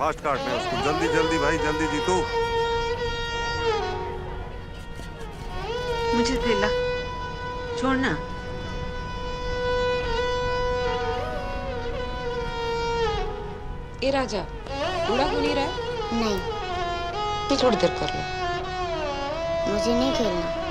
Fast काटना है उसको, जल्दी जल्दी भाई, जल्दी जीतू। मुझे थैला छोड़ना। ए राजा, उड़ा क्यों नहीं रहा है? नहीं, ये थोड़ी देर कर लो। मुझे नहीं खेलना।